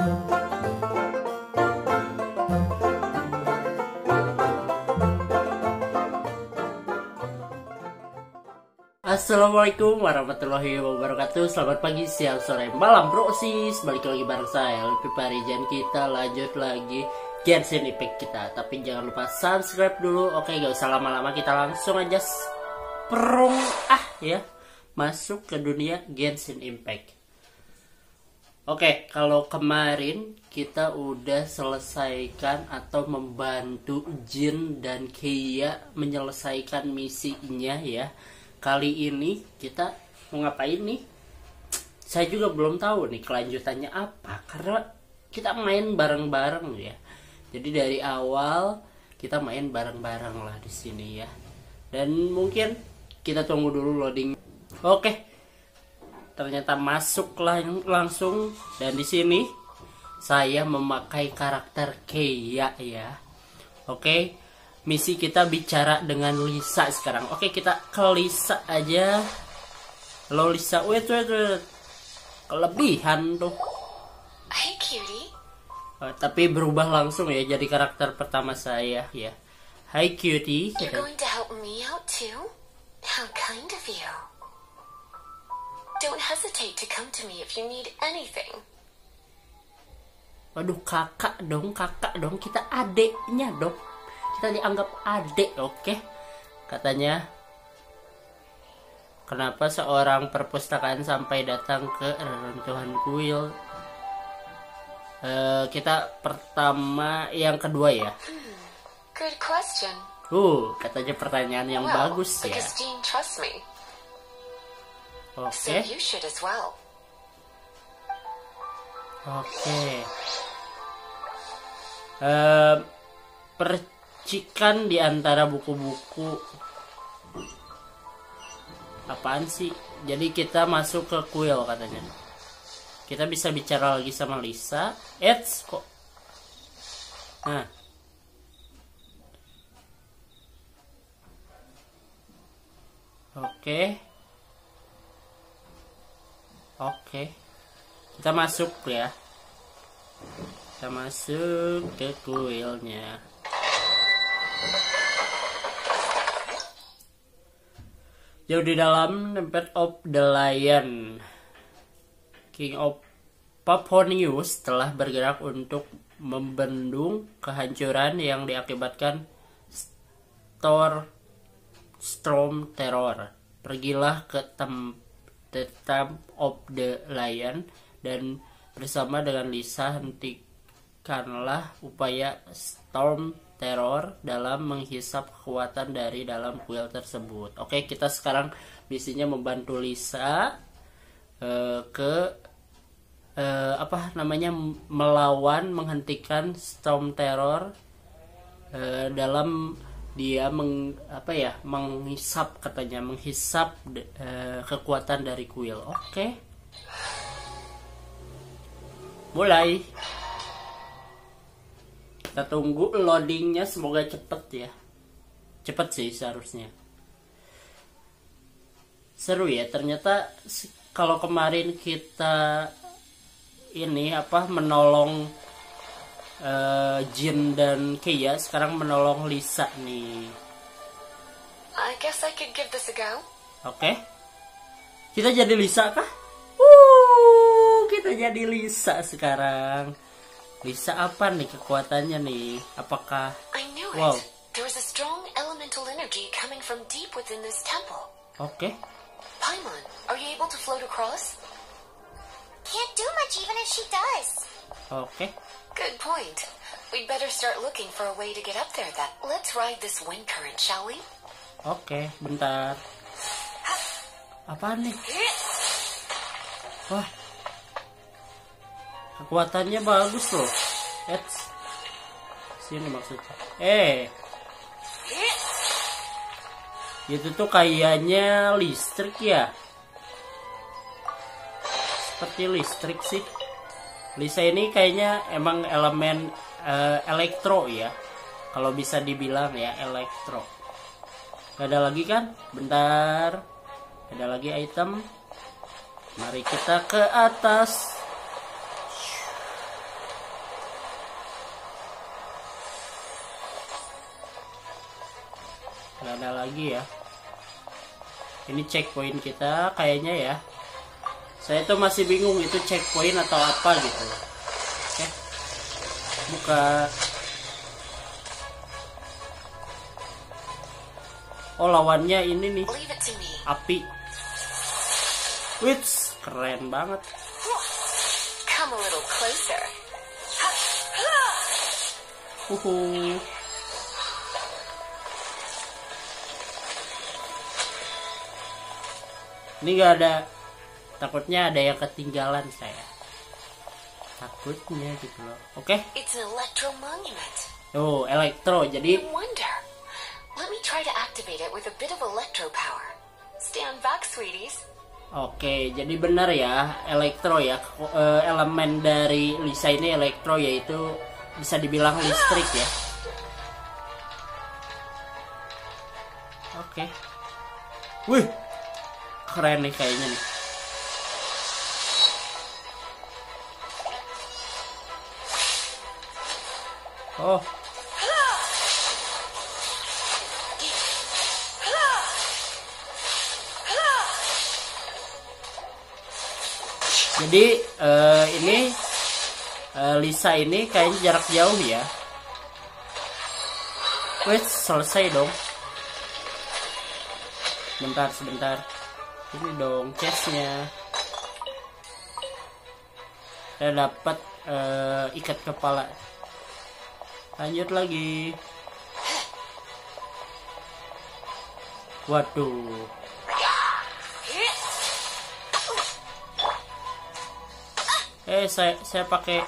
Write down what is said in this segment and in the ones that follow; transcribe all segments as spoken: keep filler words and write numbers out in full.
Assalamualaikum warahmatullahi wabarakatuh. Selamat pagi, siang, sore, malam bro sis. Balik lagi bareng saya Lutfi Parijan. Kita lanjut lagi Genshin Impact kita. Tapi jangan lupa subscribe dulu. Oke, gak usah lama-lama, kita langsung aja perung ah ya masuk ke dunia Genshin Impact. Oke, kalau kemarin kita udah selesaikan atau membantu Jin dan Keiya menyelesaikan misinya ya. Kali ini kita mau ngapain nih? Saya juga belum tahu nih kelanjutannya apa, karena kita main bareng-bareng ya. Jadi dari awal kita main bareng-bareng lah di sini ya. Dan mungkin kita tunggu dulu loading. Oke, ternyata masuk lang langsung, dan di sini saya memakai karakter Keiya ya. Oke. Misi kita bicara dengan Lisa sekarang. Oke, kita ke Lisa aja. Halo Lisa, wait, wait, wait. Kelebihan tuh. Hey cutie. Oh, tapi berubah langsung ya jadi karakter pertama saya ya. Hi cutie. You're going to help me out too? How kind of you. Don't hesitate to come to me if you need anything. Waduh, kakak dong, kakak dong. Kita adeknya dong. Kita dianggap adik, oke? Katanya, kenapa seorang perpustakaan sampai datang ke reruntuhan kuil? Uh, kita pertama, yang kedua ya. Hmm, good question. Uh, katanya pertanyaan yang well, bagus ya. Jean trusts me. Oke. So you should as well. Oke. Uh, per Cikan di antara buku-buku. Apaan sih? Jadi kita masuk ke kuil katanya. Kita bisa bicara lagi sama Lisa. Eits, kok. Nah. Oke. Oke. Kita masuk ya. Kita masuk ke kuilnya. Jauh di dalam Temple of the Lion, King of Paponius telah bergerak untuk membendung kehancuran yang diakibatkan Stor Storm Terror. Pergilah ke Temple of the Lion dan bersama dengan Lisa hentikanlah upaya Storm Teror dalam menghisap kekuatan dari dalam kuil tersebut. Oke, kita sekarang misinya membantu Lisa uh, ke uh, apa namanya melawan menghentikan Storm Terror uh, dalam dia meng, apa ya menghisap katanya menghisap uh, kekuatan dari kuil. Oke, mulai. Kita tunggu loadingnya, semoga cepet ya. Cepet sih seharusnya. Seru ya, ternyata kalau kemarin kita ini apa menolong uh, Jin dan Keiya, sekarang menolong Lisa nih. I guess I could give this a go. Oke. Kita jadi Lisa kah? Uh, kita jadi Lisa sekarang. Lisa apa nih kekuatannya nih? Apakah I knew it. Wow. There was a strong elemental energy coming from deep within this temple. Oke. Okay. Paimon, are you able to float across? Can't do much even if she does. Oke. Okay. Good point. We'd better start looking for a way to get up there then. Let's ride this wind current, shall we? Oke, okay, bentar. Apaan nih? Wah. Kekuatannya bagus loh. Eits. Sini maksudnya. Eh. Itu tuh kayaknya listrik ya. Seperti listrik sih. Lisa ini kayaknya emang elemen uh, elektro ya. Kalau bisa dibilang ya elektro. Gak ada lagi kan? Bentar. Ada lagi item. Mari kita ke atas. nggak ada lagi ya. Ini checkpoint kita kayaknya ya. Saya tuh masih bingung itu checkpoint atau apa gitu. Oke, buka. Oh, lawannya ini nih, Leave it to me. api. Wits, keren banget. Come a little closer. Uhu. Ini gak ada, takutnya ada yang ketinggalan saya. Takutnya gitu loh. Oke. It's an electro monument. Oh, elektro. Jadi No wonder. Let me try to activate it with a bit of electro power. Stand back, sweeties. Oke, jadi benar ya, elektro ya. Eh, elemen dari Lisa ini elektro, yaitu bisa dibilang listrik ya. Oke. Wih, keren nih kayaknya nih. Oh. Jadi uh, ini uh, Lisa ini kayaknya jarak jauh ya. Wes, selesai dong. Bentar, sebentar. Ini dong chestnya. Saya dapat uh, ikat kepala. Lanjut lagi. Waduh. Eh, saya saya pakai.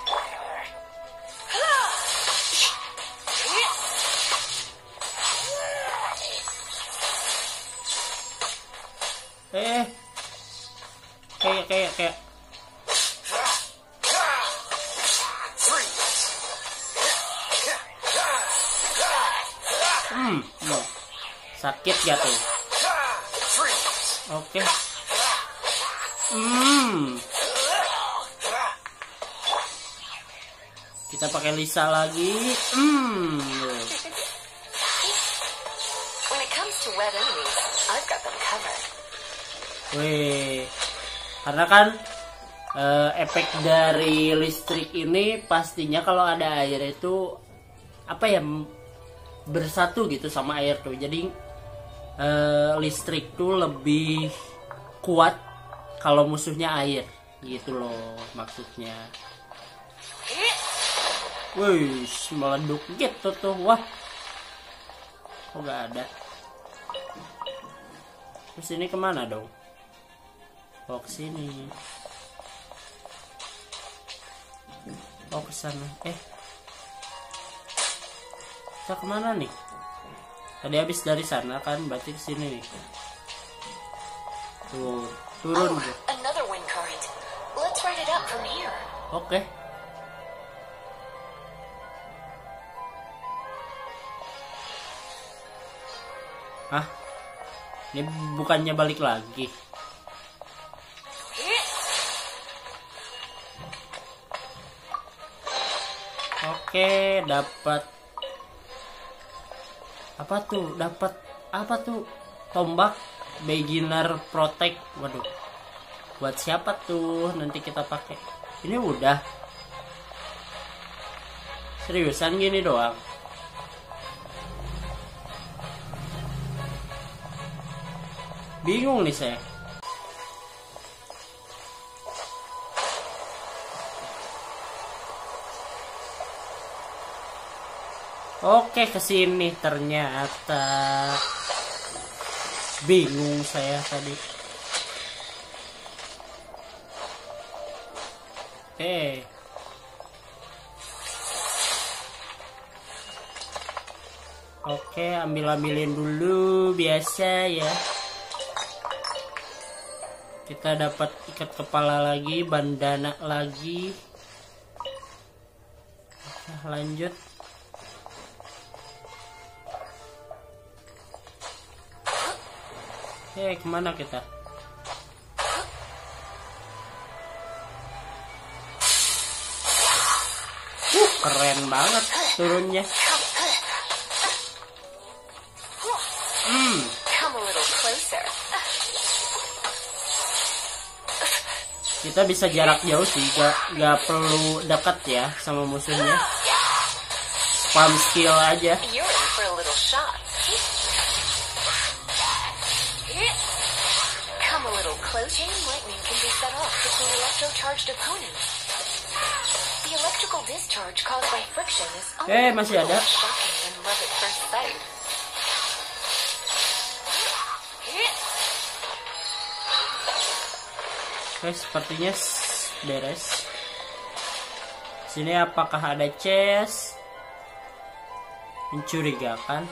Eh, kayak kayak kayak. Hmm, no. Sakit ya tuh. Oke. Hmm. Kita pakai Lisa lagi. Hmm. When it comes to wet enemies, I've got them covered. Wih, karena kan uh, efek dari listrik ini pastinya kalau ada air itu apa ya, bersatu gitu sama air tuh. Jadi uh, listrik tuh lebih kuat kalau musuhnya air gitu loh maksudnya. Wih, meleduk gitu tuh. Wah, kok gak ada? Terus ini kemana dong? Oh, ke sini. Oh, ke sana. Eh, kita kemana nih? Tadi habis dari sana kan, berarti ke sini nih. Tuh, turun. Oh, another wind current. Let's ride it up from here. Oke. Hah? Ini bukannya balik lagi? Oke, dapat apa tuh? Dapat apa tuh? Tombak beginner protect. Waduh. Buat siapa tuh? Nanti kita pakai. Ini udah. Seriusan gini doang? Bingung nih saya. Oke, kesini ternyata. Bingung saya tadi. Eh. Oke, ambil-ambilin dulu biasa ya. Kita dapat ikat kepala lagi, bandana lagi. Nah, lanjut. Eh, kemana kita? Uh, keren banget turunnya. Hmm. Come a little closer. Kita bisa jarak jauh sih, gak, gak perlu dekat ya sama musuhnya. Spam skill aja. You're in for a little shot. Come a little closer. Chain lightning can be set off between electro-charged opponents. The electrical discharge caused by friction is Eh, masih ada. shocking and love at first sight. Oke, sepertinya beres. Sini apakah ada chest? Mencurigakan.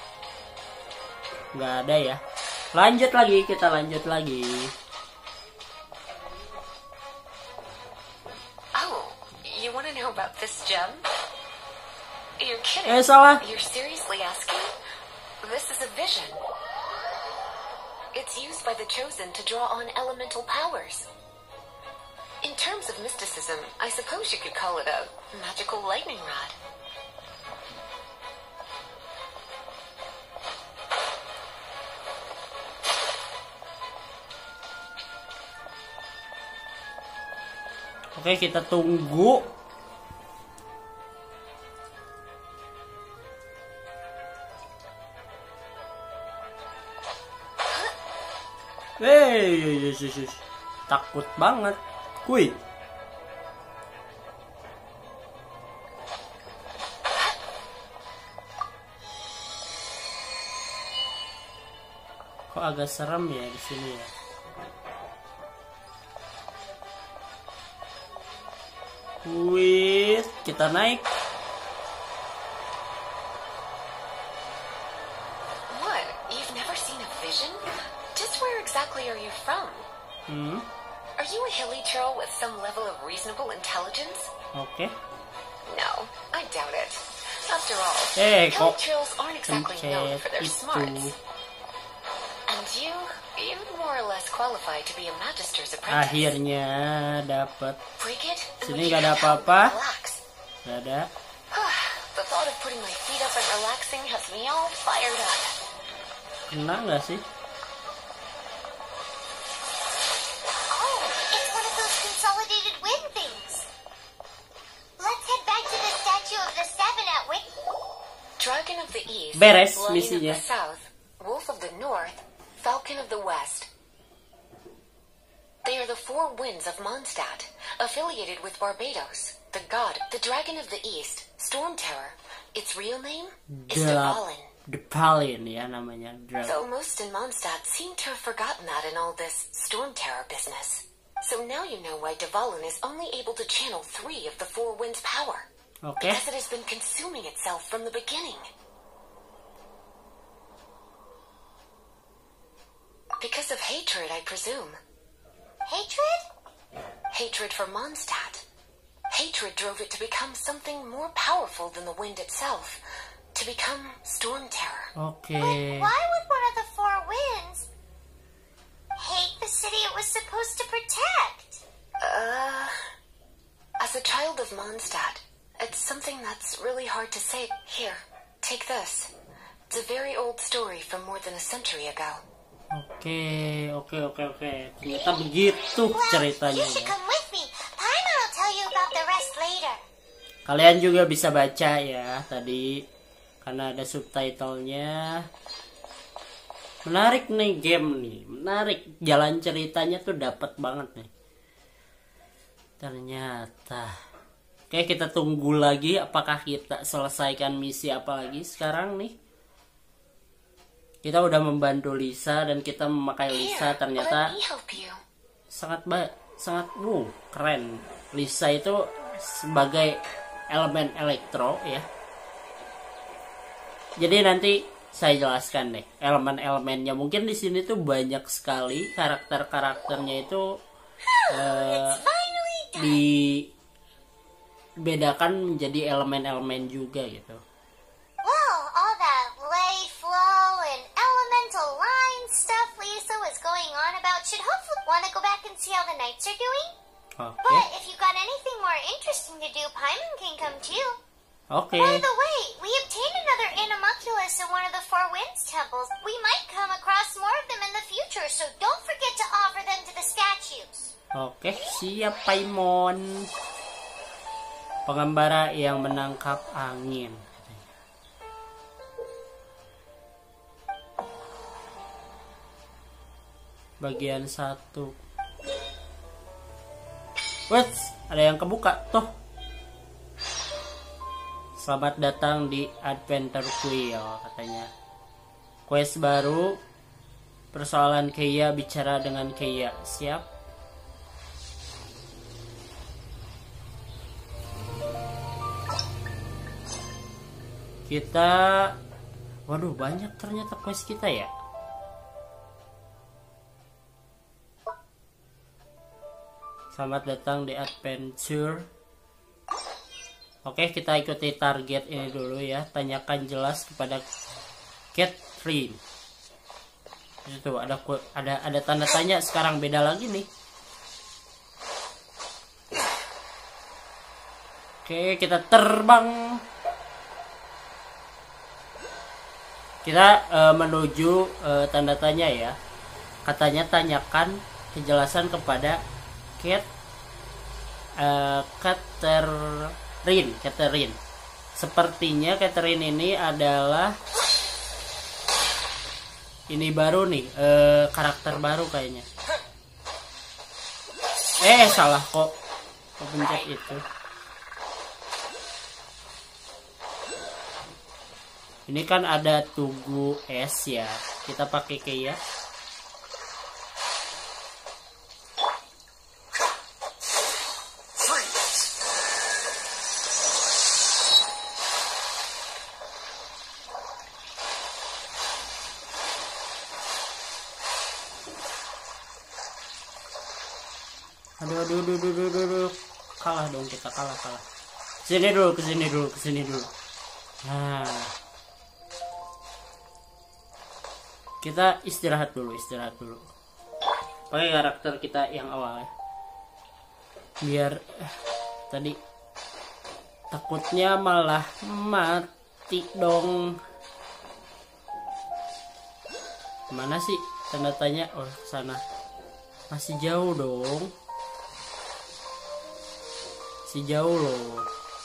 Nggak ada ya. Lanjut lagi, kita lanjut lagi. Oh, you want to know about this gem? You're kidding. Eh, salah. You're seriously asking? This is a vision. It's used by the Chosen to draw on elemental powers. In terms of mysticism, I suppose you could call it a magical lightning rod. Oke, kita tunggu. Hei, yes, yes, yes. Takut banget. Kuy. Kok agak serem ya di sini ya? Wih, kita naik. What? You've never seen a vision? Just where exactly are you from? Hmm. Are you a hilly troll with some level of reasonable intelligence? Oke. No, I doubt it. After all, Eh, hilly kok trolls aren't exactly known pencet for their itu? smarts. And you, you more or less qualify to be a magister's apprentice. Akhirnya dapat. Break it, and Sini we nggak can ada have apa-apa. a relax. Gak ada. The thought of putting my feet up and relaxing has me all fired up. Kena nggak sih? Oh, it's one of those consolidated wind things. Let's head back to the statue of the seven at Wick. Dragon of the East, Beres Lion misinya. of the South, Wolf of the North, Falcon of the West. They are the four winds of Mondstadt, affiliated with Barbados, the god, the Dragon of the East, Storm Terror. Its real name is Dvalin. Dvalin ya namanya. Dragon. Though most in Mondstadt seem to have forgotten that in all this Storm Terror business. So now you know why Dvalin is only able to channel three of the four winds' power. Oke. Because it has been consuming itself from the beginning. Because of hatred, I presume. Hatred? Hatred for Mondstadt. Hatred drove it to become something more powerful than the wind itself. To become Storm Terror. Oke. Why would one of the four winds hate the city it was supposed to protect? Uh... As a child of Mondstadt, it's something that's really hard to say. Here, take this. It's a very old story from more than a century ago. Oke, oke, oke, oke. Ternyata begitu Well, ceritanya. you should Ya. come with me. Paimon will tell you about the rest later. Kalian juga bisa baca ya tadi karena ada subtitlenya. Menarik nih game nih, menarik. Jalan ceritanya tuh dapat banget nih. Ternyata. Oke, kita tunggu lagi apakah kita selesaikan misi apa lagi sekarang nih. Kita udah membantu Lisa dan kita memakai Lisa. Here, Ternyata let me help you. sangat ba sangat uh, keren. Lisa itu sebagai elemen elektro ya. Jadi nanti saya jelaskan deh elemen-elemennya. Mungkin di sini tuh banyak sekali karakter-karakternya itu eh, dibedakan menjadi elemen-elemen juga gitu. Well, all that lay flow and elemental line stuff Lisa was going on about should hopefully want to go back and see how the knights are doing. Oke. But if you got anything more interesting to do, Paimon can come too. Oke. By the way, we obtained another Animalculus in one of the Four Winds temples. We might come across more of them in the future, so don't forget to offer them to the statues. Oke, siap Paimon. Pengembara yang menangkap angin. Bagian satu. Wait, ada yang kebuka tuh. Selamat datang di Adventure Quill katanya. Quest baru. Persoalan Keia, bicara dengan Keia. Siap. Kita, waduh banyak ternyata quest kita ya. Selamat datang di Adventure. Oke, kita ikuti target ini dulu ya. Tanyakan jelas kepada Catherine. Itu ada ada ada tanda tanya, sekarang beda lagi nih. Oke, kita terbang. Kita uh, menuju uh, tanda tanya ya. Katanya tanyakan kejelasan kepada Cat uh, Catherine. Catherine. Sepertinya Catherine ini adalah ini baru nih, uh, karakter baru kayaknya. Eh, salah kok. Kok pencet itu. Ini kan ada Tugu S ya. Kita pakai Keia. Aduh, aduh, aduh, aduh, aduh, aduh. Kalah dong kita, kalah, kalah. Sini dulu, kesini dulu, kesini dulu. Nah. Kita istirahat dulu, istirahat dulu. Pakai karakter kita yang awal ya. Biar eh, tadi takutnya malah mati dong. Mana sih tanda tanya? Oh, sana. Masih jauh dong. Masih jauh loh.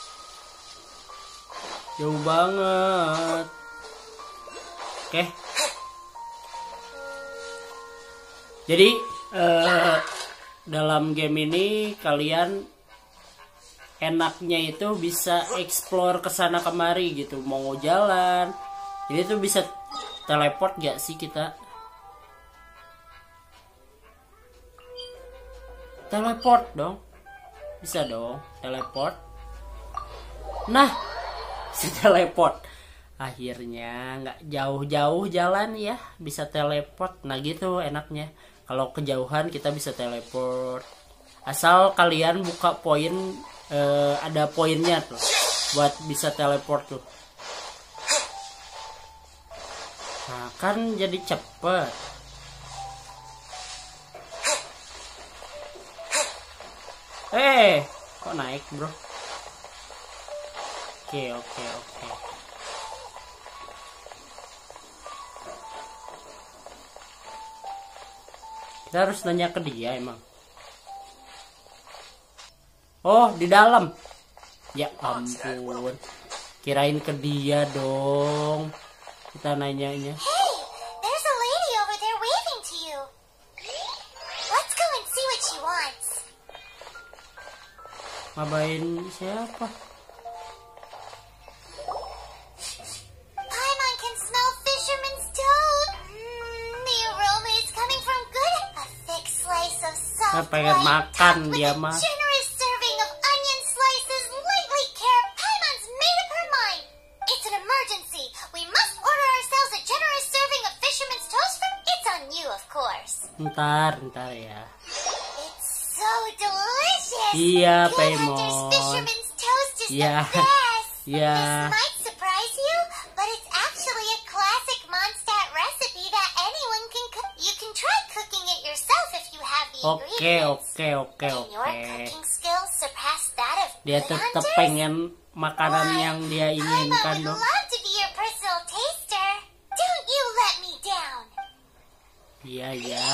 Jauh banget. Oke. Jadi eh, dalam game ini kalian enaknya itu bisa explore kesana kemari gitu, mau jalan. Ini tuh bisa teleport gak sih kita? Teleport dong, bisa dong teleport. Nah, si teleport. Akhirnya nggak jauh-jauh jalan ya, bisa teleport. Nah gitu enaknya. Kalau kejauhan kita bisa teleport. Asal kalian buka poin, eh, ada poinnya tuh buat bisa teleport tuh. Nah kan jadi cepet. Eh, kok naik bro? Oke oke oke. Kita harus nanya ke dia emang. Oh, di dalam. Ya ampun. Kirain ke dia dong. Kita nanyanya. Hey, there's a lady over there waving to you. Let's go and see what she wants. Ngapain siapa? Paimon can smell fisherman's toad. Mm, the aroma is coming from good. A thick slice of Saya soft pengen white makan topped with dia a mah. generous serving of onion slices, lightly carrot. Paimon's made up her mind. It's an emergency. We must order ourselves a generous serving of fisherman's toast. For it's on you, of course. Ntar, ntar ya. It's so delicious. Iya, Good Paimon. Hunter's fisherman's toast is Iya. the best. Iya. This might surprise you, but it's actually a classic Mondstadt recipe that anyone can cook. You can try cooking it yourself if you have the Oke, ingredients. oke, oke, Can your oke. cooking skills surpass that of Dia good tetap hunters? pengen makanan yang dia inginkan Paimon dong. would love to be your personal taster. Don't you let me down. Iya ya.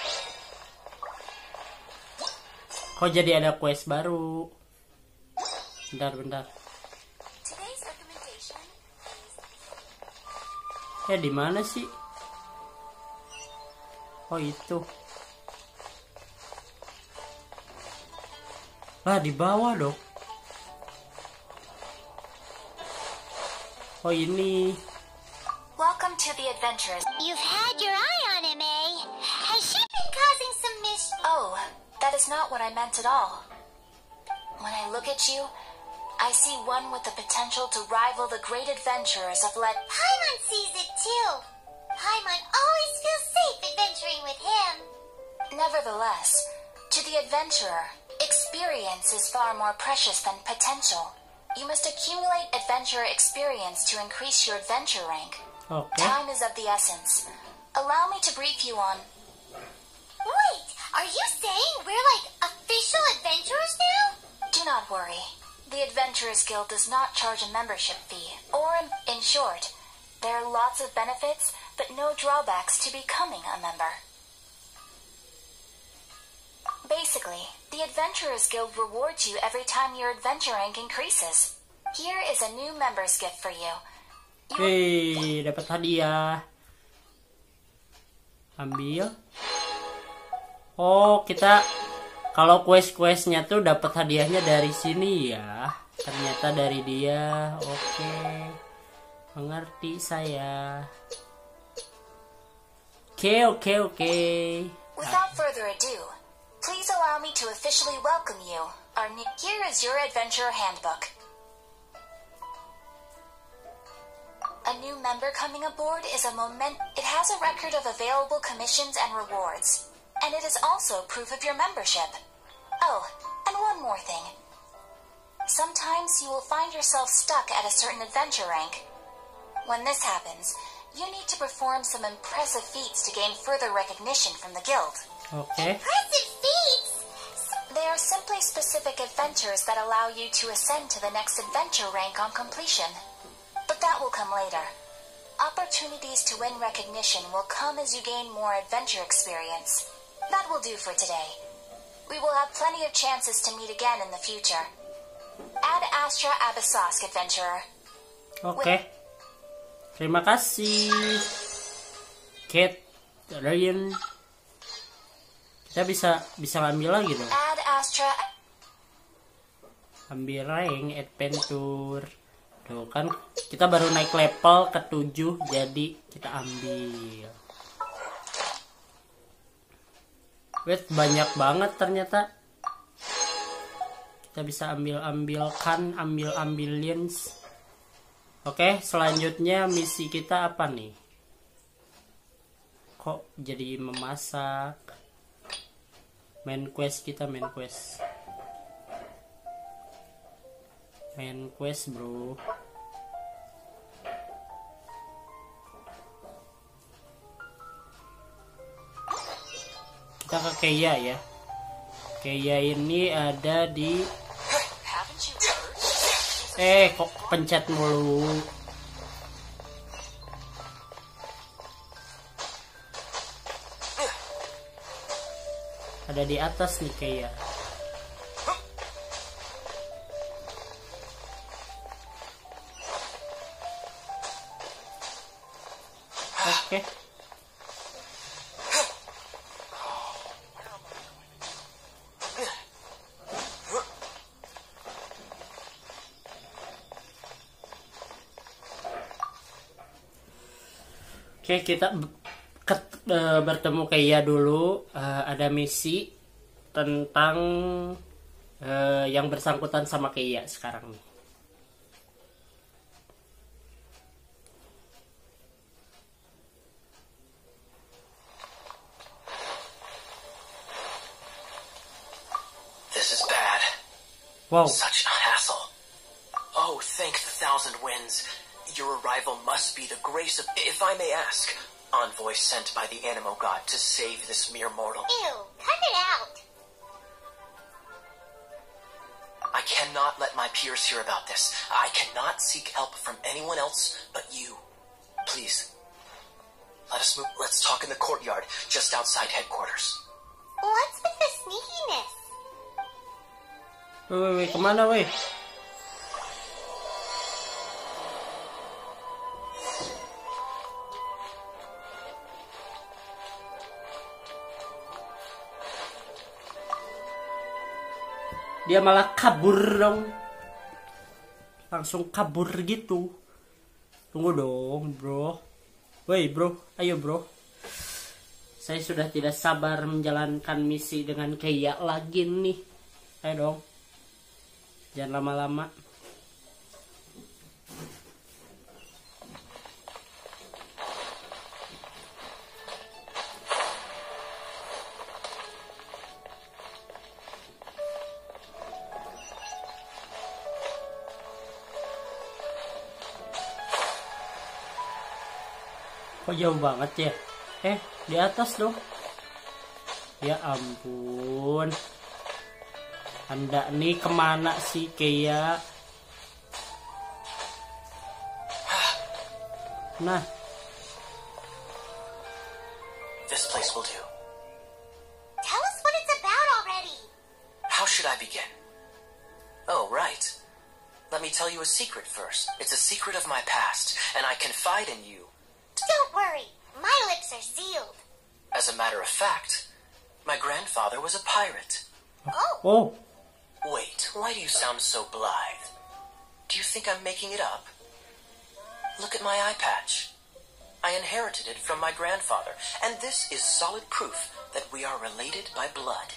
Kok jadi ada quest baru? Bentar bentar. Today's recommendation is Eh di mana sih? Oh itu. Lah di bawah dong. Oh ini. Welcome to the adventurers. You've had your eye on him, eh? Has she been causing some mischief? Oh, that is not what I meant at all. When I look at you, I see one with the potential to rival the great adventurers of Let. Paimon sees it too. Paimon always feels safe adventuring with him. Nevertheless, to the adventurer, experience is far more precious than potential. You must accumulate adventurer experience to increase your adventure rank. Oke. Time is of the essence. Allow me to brief you on. Wait, are you saying we're like official adventurers now? Do not worry. The Adventurers Guild does not charge a membership fee, or in short, there are lots of benefits, but no drawbacks to becoming a member. Basically, the Adventurers Guild rewards you every time your adventure rank increases. Here is a new member's gift for you. You Hei, dapat hadiah. Ambil. Oh, kita kalau quest-questnya tuh dapat hadiahnya dari sini ya. Ternyata dari dia. Oke. Mengerti saya. Oke, oke, oke. Without further ado, please allow me to officially welcome you. Our new Here is your adventure handbook. A new member coming aboard is a moment. It has a record of available commissions and rewards, and it is also proof of your membership. Oh, and one more thing. Sometimes you will find yourself stuck at a certain adventure rank. When this happens, you need to perform some impressive feats to gain further recognition from the guild. Oke. Impressive feats! They are simply specific adventures that allow you to ascend to the next adventure rank on completion. But that will come later. Opportunities to win recognition will come as you gain more adventure experience. That will do for today. We will have plenty of chances to meet again in the future. Ad Astra Abyssosk, adventurer. Oke. Terima kasih. Kate, Ryan. Kita bisa bisa ngambil lagi dong. Ad Astra. Ambil rank adventure. Tuh kan kita baru naik level ke tujuh, jadi kita ambil. Wait, banyak banget ternyata. Kita bisa ambil-ambilkan, ambil-ambilin. Oke, selanjutnya misi kita apa nih? Kok jadi memasak? Main quest kita, main quest. Main quest, bro. Kita ke Keia ya. Keia ini ada di. Eh, kok pencet mulu. Ada di atas nih Keia. Oke. Oke, kita ke, uh, bertemu Keia dulu. Uh, ada misi tentang uh, yang bersangkutan sama Keia sekarang nih. This is bad. Wow. Such a hassle. Oh, thank the thousand winds. Your arrival must be the grace of, if I may ask, envoy sent by the Animo God to save this mere mortal. Ew, cut it out. I cannot let my peers hear about this. I cannot seek help from anyone else but you. Please, let us move. Let's talk in the courtyard just outside headquarters. What's with the sneakiness? Weh, weh, weh, kemana weh? Dia malah kabur dong. Langsung kabur gitu. Tunggu dong bro. Woi bro, ayo bro. Saya sudah tidak sabar menjalankan misi dengan Keiya lagi nih. Ayo dong. Jangan lama-lama. Kok jauh banget ya? Eh, di atas dong. Ya ampun. Anda nih kemana sih Keiya? Nah. This place will do. Tell us what it's about already. How should I begin? Oh, right. Let me tell you a secret first. It's a secret of my past, and I confide in you. Don't worry, my lips are sealed. As a matter of fact, my grandfather was a pirate. Oh, Oh, Wait, why do you sound so blithe? Do you think I'm making it up? Look at my eye patch. I inherited it from my grandfather, and this is solid proof that we are related by blood.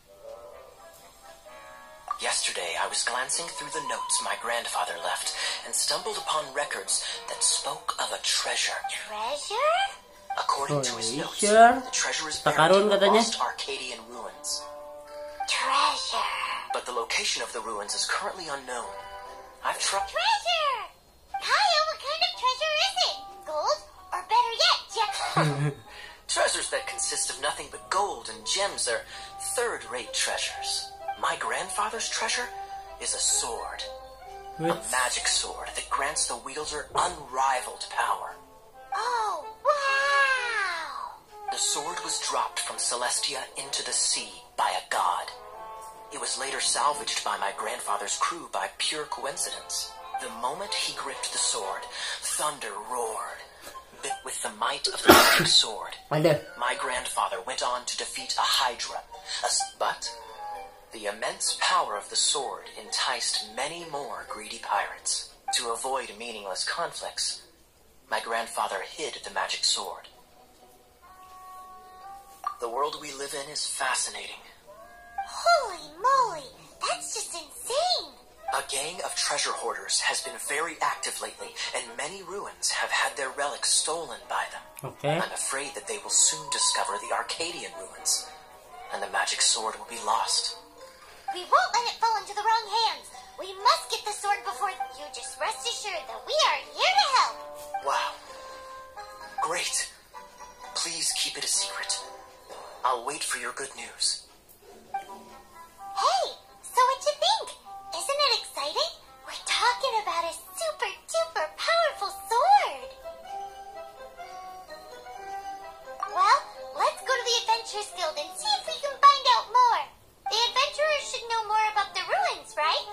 Yesterday, I was glancing through the notes my grandfather left and stumbled upon records that spoke of a treasure. treasure? According to his notes, Treasure? the treasure is Takarun buried in the katanya. lost Arcadian ruins. Treasure. But the location of the ruins is currently unknown. I've tried. Treasure! Kaya, what kind of treasure is it? Gold? Or better yet, gems? Treasures that consist of nothing but gold and gems are third-rate treasures. My grandfather's treasure is a sword. A wait. magic sword that grants the wielder unrivaled power. Oh, wow! The sword was dropped from Celestia into the sea by a god. It was later salvaged by my grandfather's crew by pure coincidence. The moment he gripped the sword, thunder roared. Bit with the might of the magic sword, Ada. my grandfather went on to defeat a Hydra. A s- but the immense power of the sword enticed many more greedy pirates. To avoid meaningless conflicts, my grandfather hid the magic sword. The world we live in is fascinating. Holy moly, that's just insane! A gang of treasure hoarders has been very active lately, and many ruins have had their relics stolen by them. Okay. I'm afraid that they will soon discover the Arcadian ruins, and the magic sword will be lost. We won't let it fall into the wrong hands. We must get the sword before you. Just rest assured that we are here to help. Wow. Great. Please keep it a secret. I'll wait for your good news. Hey, so what you think? Isn't it exciting? We're talking about a super duper powerful sword. Well, let's go to the Adventurers Guild and see if we can find out more. The adventurers should know more about the ruins, right?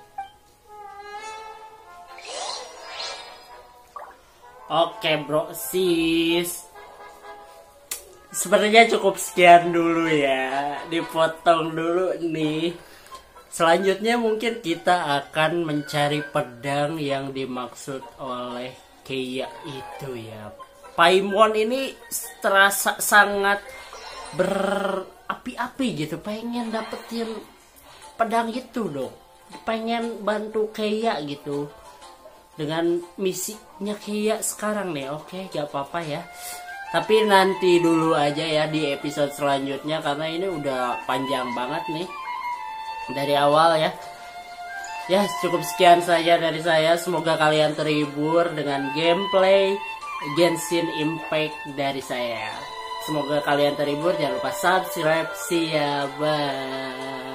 Oke bro sis. Sepertinya cukup sekian dulu ya. Dipotong dulu nih. Selanjutnya mungkin kita akan mencari pedang yang dimaksud oleh Keiya itu ya. Paimon ini terasa sangat berapi-api gitu. Pengen dapetin pedang itu dong. Pengen bantu Keiya gitu. Dengan misinya Keiya sekarang nih. Oke, gak apa-apa ya. Tapi nanti dulu aja ya di episode selanjutnya, karena ini udah panjang banget nih dari awal ya. Ya cukup sekian saja dari saya. Semoga kalian terhibur dengan gameplay Genshin Impact dari saya. Semoga kalian terhibur. Jangan lupa subscribe. See ya, bye.